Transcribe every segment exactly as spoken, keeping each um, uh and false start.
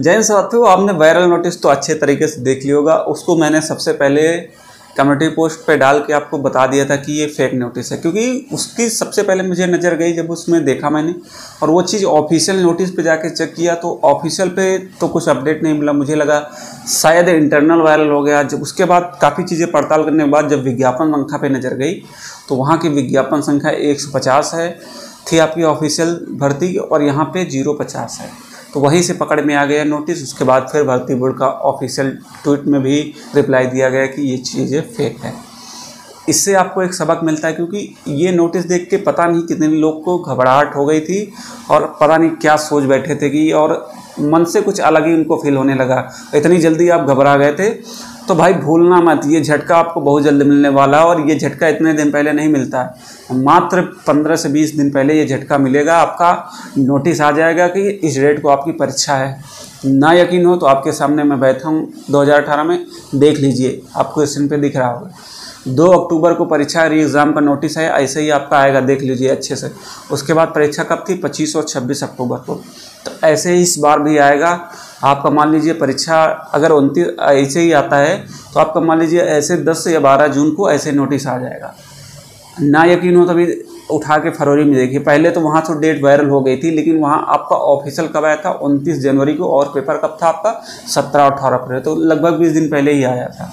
जैन साथियों, आपने viral notice तो अच्छे तरीके से देख लिया होगा। उसको मैंने सबसे पहले कम्युनिटी पोस्ट पे डाल के आपको बता दिया था कि ये फेक नोटिस है, क्योंकि उसकी सबसे पहले मुझे नज़र गई जब उसमें देखा मैंने, और वो चीज़ ऑफिशियल नोटिस पे जाके चेक किया तो ऑफिशियल पे तो कुछ अपडेट नहीं मिला। मुझे लगा शायद इंटरनल वायरल हो गया। जब उसके बाद काफ़ी चीज़ें पड़ताल करने के बाद जब विज्ञापन संख्या पे नज़र गई तो वहाँ की विज्ञापन संख्या एक सौ पचास है थी आपकी ऑफिशियल भर्ती, और यहाँ पे जीरो पचास है। तो वहीं से पकड़ में आ गया नोटिस। उसके बाद फिर भर्ती बोर्ड का ऑफिशियल ट्वीट में भी रिप्लाई दिया गया कि ये चीज़ें फेक है। इससे आपको एक सबक मिलता है, क्योंकि ये नोटिस देख के पता नहीं कितने लोग को घबराहट हो गई थी और पता नहीं क्या सोच बैठे थे कि, और मन से कुछ अलग ही उनको फील होने लगा। इतनी जल्दी आप घबरा गए थे तो भाई भूलना मत, ये झटका आपको बहुत जल्द मिलने वाला है। और ये झटका इतने दिन पहले नहीं मिलता है, मात्र पंद्रह से बीस दिन पहले ये झटका मिलेगा। आपका नोटिस आ जाएगा कि इस डेट को आपकी परीक्षा है। ना यकीन हो तो आपके सामने मैं बैठा हूँ दो हज़ार अठारह में, देख लीजिए, आपको स्क्रीन पे दिख रहा होगा। दो अक्टूबर को परीक्षा री एग्ज़ाम का नोटिस है, ऐसे ही आपका आएगा, देख लीजिए अच्छे से। उसके बाद परीक्षा कब थी? पच्चीस और छब्बीस अक्टूबर को। तो ऐसे ही इस बार भी आएगा आपका। मान लीजिए परीक्षा अगर उनतीस ऐसे ही आता है तो आपका मान लीजिए ऐसे दस या बारह जून को ऐसे नोटिस आ जाएगा। ना यकीन हो तभी उठा के फरवरी में देखिए। पहले तो वहाँ तो डेट वायरल हो गई थी, लेकिन वहाँ आपका ऑफिशियल कब आया था? उनतीस जनवरी को, और पेपर कब था आपका? सत्रह अठारह अप्रैल, तो लगभग बीस दिन पहले ही आया था।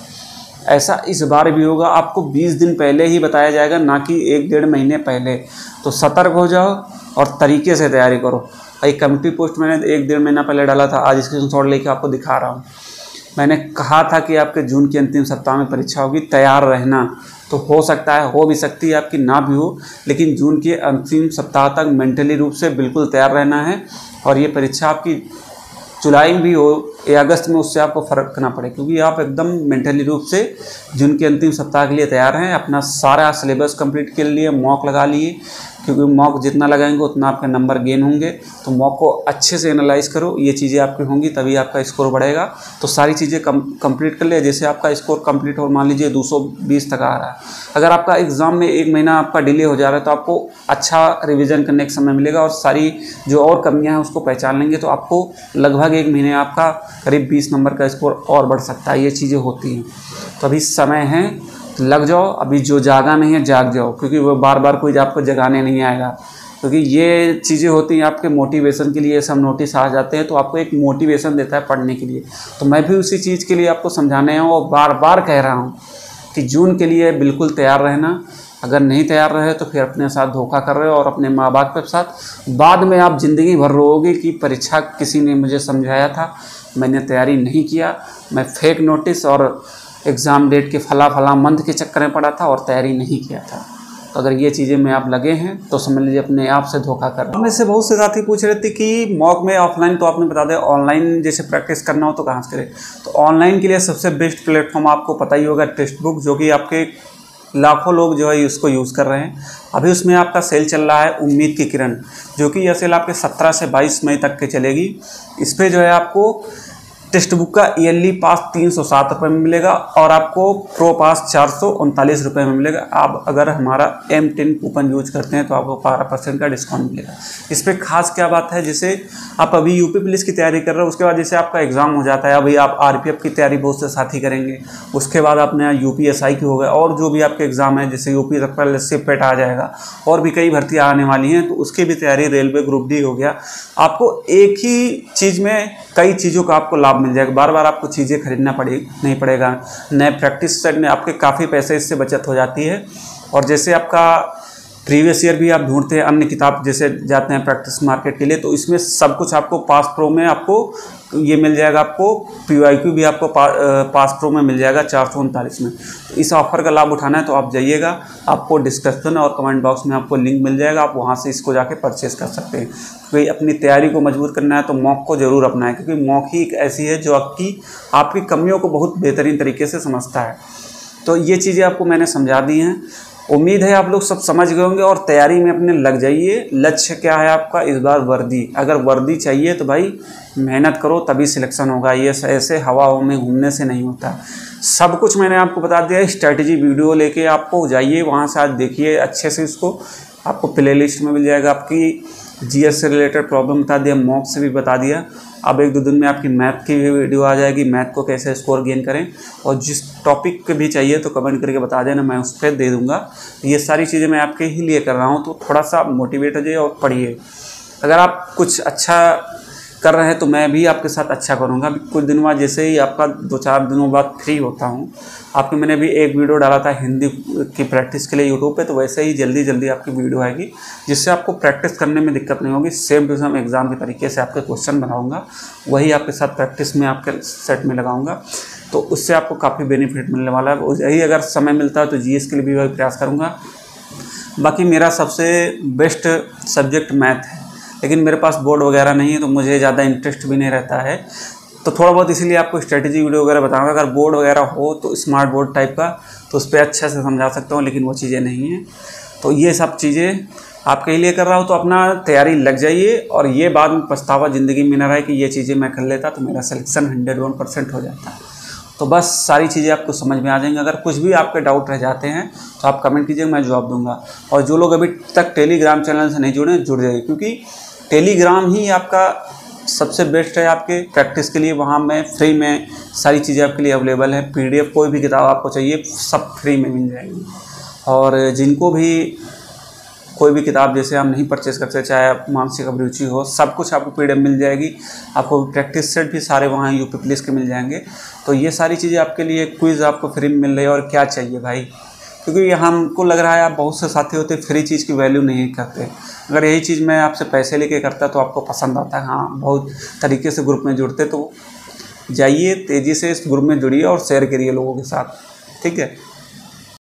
ऐसा इस बार भी होगा, आपको बीस दिन पहले ही बताया जाएगा, ना कि एक डेढ़ महीने पहले। तो सतर्क हो जाओ और तरीके से तैयारी करो। एक कम्युनिटी पोस्ट मैंने एक डेढ़ महीना पहले डाला था, आज स्क्रीनशॉट लेके आपको दिखा रहा हूँ। मैंने कहा था कि आपके जून के अंतिम सप्ताह में परीक्षा होगी, तैयार रहना। तो हो सकता है, हो भी सकती है आपकी ना भी हो, लेकिन जून के अंतिम सप्ताह तक मेंटली रूप से बिल्कुल तैयार रहना है। और ये परीक्षा आपकी जुलाई में भी हो या अगस्त में, उससे आपको फ़र्क ना पड़े, क्योंकि आप एकदम मेंटली रूप से जून के अंतिम सप्ताह के लिए तैयार हैं। अपना सारा सिलेबस कंप्लीट के लिए मॉक लगा लिए, क्योंकि मॉक जितना लगाएंगे उतना आपके नंबर गेन होंगे। तो मॉक को अच्छे से एनालाइज करो, ये चीज़ें आपकी होंगी तभी आपका स्कोर बढ़ेगा। तो सारी चीज़ें कम कंप्लीट कर ले। जैसे आपका स्कोर कंप्लीट हो, मान लीजिए दो सौ बीस तक आ रहा है, अगर आपका एग्ज़ाम में एक महीना आपका डिले हो जा रहा है तो आपको अच्छा रिवीजन करने का समय मिलेगा और सारी जो और कमियाँ हैं उसको पहचान लेंगे। तो आपको लगभग एक महीने आपका करीब बीस नंबर का स्कोर और बढ़ सकता है। ये चीज़ें होती हैं, तो अभी समय है, लग जाओ। अभी जो जागा नहीं है जाग जाओ, क्योंकि वो बार बार कोई आपको जगाने नहीं आएगा। क्योंकि ये चीज़ें होती हैं आपके मोटिवेशन के लिए, सब नोटिस आ जाते हैं तो आपको एक मोटिवेशन देता है पढ़ने के लिए। तो मैं भी उसी चीज़ के लिए आपको समझाने आया हूँ और बार बार कह रहा हूँ कि जून के लिए बिल्कुल तैयार रहना। अगर नहीं तैयार रहे तो फिर अपने साथ धोखा कर रहे हो और अपने माँ बाप के साथ बाद में आप ज़िंदगी भर रोओगे कि परीक्षा किसी ने मुझे समझाया था, मैंने तैयारी नहीं किया, मैं फेक नोटिस और एग्ज़ाम डेट के फला फला मंथ के चक्कर में पड़ा था और तैयारी नहीं किया था। तो अगर ये चीज़ें में आप लगे हैं तो समझ लीजिए अपने आप से धोखा कर रहे हैं। में से बहुत से साथी पूछ रहे थे कि मॉक में ऑफलाइन, तो आपने बता दिया। ऑनलाइन जैसे प्रैक्टिस करना हो तो कहाँ से करें? तो ऑनलाइन के लिए सबसे बेस्ट प्लेटफॉर्म आपको पता ही होगा, टेक्स्ट बुक, जो कि आपके लाखों लोग जो है उसको यूज़ कर रहे हैं। अभी उसमें आपका सेल चल रहा है उम्मीद की किरण, जो कि यह सेल आपके सत्रह से बाईस मई तक के चलेगी। इस पर जो है आपको टेक्स्ट बुक का ईयरली पास तीन सौ सात रुपये में मिलेगा और आपको प्रो पास चार सौ उनतालीस रुपये में मिलेगा। आप अगर हमारा एम टेन कूपन यूज करते हैं तो आपको बारह परसेंट का डिस्काउंट मिलेगा। इस पर खास क्या बात है, जैसे आप अभी यूपी पुलिस की तैयारी कर रहे हो, उसके बाद जैसे आपका एग्जाम हो जाता है, अभी आप आरपीएफ की तैयारी बहुत से साथी करेंगे, उसके बाद आपने यूपीएसआई की हो गए, और जो भी आपके एग्जाम है जैसे यूपी तक पर सिपेट आ जाएगा, और भी कई भर्तियाँ आने वाली हैं, तो उसकी भी तैयारी, रेलवे ग्रुप डी हो गया। आपको एक ही चीज़ में कई चीज़ों का आपको लाभ मिल जाएगा, बार बार आपको चीज़ें खरीदना पड़े नहीं पड़ेगा। नए प्रैक्टिस सेट में आपके काफ़ी पैसे इससे बचत हो जाती है। और जैसे आपका प्रीवियस ईयर भी आप ढूंढते हैं, अन्य किताब जैसे जाते हैं प्रैक्टिस मार्केट के लिए, तो इसमें सब कुछ आपको पास प्रो में आपको ये मिल जाएगा। आपको पीवाईक्यू भी आपको पा, पास प्रो में मिल जाएगा चार सौ उनतालीस में। तो इस ऑफ़र का लाभ उठाना है तो आप जाइएगा, आपको डिस्क्रिप्शन और कमेंट बॉक्स में आपको लिंक मिल जाएगा, आप वहाँ से इसको जाके परचेज़ कर सकते हैं। क्योंकि अपनी तैयारी को मजबूत करना है तो मॉक को ज़रूर अपनाएं, क्योंकि मॉक ही एक ऐसी है जो आपकी आपकी कमियों को बहुत बेहतरीन तरीके से समझता है। तो ये चीज़ें आपको मैंने समझा दी हैं। उम्मीद है आप लोग सब समझ गए होंगे और तैयारी में अपने लग जाइए। लक्ष्य क्या है आपका इस बार? वर्दी। अगर वर्दी चाहिए तो भाई मेहनत करो, तभी सिलेक्शन होगा। ये ऐसे हवाओं में घूमने से नहीं होता। सब कुछ मैंने आपको बता दिया। स्ट्रैटेजी वीडियो लेके आपको जाइए, वहाँ से आज देखिए अच्छे से इसको। आपको प्ले लिस्ट में मिल जाएगा, आपकी जीएस से रिलेटेड प्रॉब्लम बता दिया, मॉक से भी बता दिया। अब एक दो दिन में आपकी मैथ की भी वीडियो आ जाएगी, मैथ को कैसे स्कोर गेन करें, और जिस टॉपिक के भी चाहिए तो कमेंट करके बता देना, मैं उस पर दे दूँगा। ये सारी चीज़ें मैं आपके ही लिए कर रहा हूँ, तो थोड़ा सा मोटिवेट हो जाइए और पढ़िए। अगर आप कुछ अच्छा कर रहे हैं तो मैं भी आपके साथ अच्छा करूँगा। अभी कुछ दिन बाद जैसे ही आपका दो चार दिनों बाद फ्री होता हूँ, आपके मैंने भी एक वीडियो डाला था हिंदी की प्रैक्टिस के लिए यूट्यूब पे, तो वैसे ही जल्दी जल्दी आपकी वीडियो आएगी, जिससे आपको प्रैक्टिस करने में दिक्कत नहीं होगी। सेम टू सेम एग्ज़ाम के तरीके से आपके क्वेश्चन बनाऊँगा, वही आपके साथ प्रैक्टिस में आपके सेट में लगाऊँगा, तो उससे आपको काफ़ी बेनिफिट मिलने वाला है। यही अगर समय मिलता है तो जी एस के लिए भी वही प्रयास करूँगा। बाकी मेरा सबसे बेस्ट सब्जेक्ट मैथ है, लेकिन मेरे पास बोर्ड वगैरह नहीं है, तो मुझे ज़्यादा इंटरेस्ट भी नहीं रहता है, तो थोड़ा बहुत इसीलिए आपको स्ट्रेटेजी वीडियो वगैरह बताऊंगा। अगर बोर्ड वगैरह हो तो स्मार्ट बोर्ड टाइप का, तो उस पर अच्छे से समझा सकता हूँ, लेकिन वो चीज़ें नहीं हैं। तो ये सब चीज़ें आपके लिए कर रहा हूँ, तो अपना तैयारी लग जाइए, और ये बाद में पछतावा ज़िंदगी में न रहे कि ये चीज़ें मैं कर लेता तो मेरा सिलेक्शन हंड्रेड वन परसेंट हो जाता। तो बस सारी चीज़ें आपको समझ में आ जाएंगी। अगर कुछ भी आपके डाउट रह जाते हैं तो आप कमेंट कीजिए, मैं जवाब दूंगा। और जो लोग अभी तक टेलीग्राम चैनल से नहीं जुड़े, जुड़ जाइए, क्योंकि टेलीग्राम ही आपका सबसे बेस्ट है आपके प्रैक्टिस के लिए। वहाँ में फ्री में सारी चीज़ें आपके लिए अवेलेबल है। पीडीएफ कोई भी किताब आपको चाहिए सब फ्री में मिल जाएगी। और जिनको भी कोई भी किताब जैसे हम नहीं परचेस करते, चाहे आप मानसिक अभिरुचि हो, सब कुछ आपको पीडीएफ मिल जाएगी। आपको प्रैक्टिस सेट भी सारे वहाँ यूपी प्लेस के मिल जाएंगे। तो ये सारी चीज़ें आपके लिए, क्विज़ आपको फ्री में मिल रही है, और क्या चाहिए भाई। क्योंकि हमको लग रहा है आप बहुत से साथी होते फ्री चीज़ की वैल्यू नहीं करते। अगर यही चीज़ मैं आपसे पैसे लेके करता तो आपको पसंद आता है। हाँ, बहुत तरीके से ग्रुप में जुड़ते, तो जाइए तेज़ी से इस ग्रुप में जुड़िए और शेयर करिए लोगों के साथ, ठीक है।